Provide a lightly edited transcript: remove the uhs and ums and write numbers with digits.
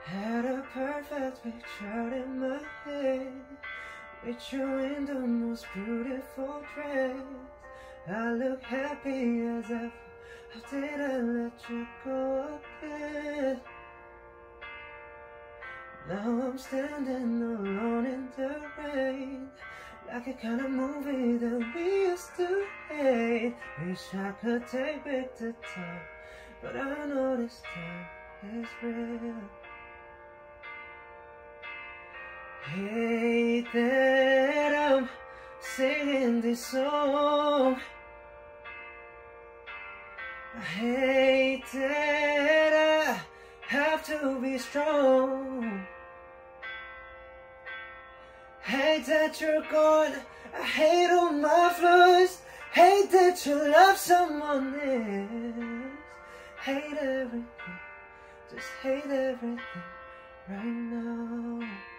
Had a perfect picture in my head, with you in the most beautiful dress. I look happy as ever. How did I let you go again? Now I'm standing alone in the rain, like a kind of movie that we used to hate. Wish I could take back the time, but I know this time is real. Hate that I'm singing this song. I hate that I have to be strong. Hate that you're gone. I hate all my flaws. Hate that you love someone else. Hate everything. Just hate everything right now.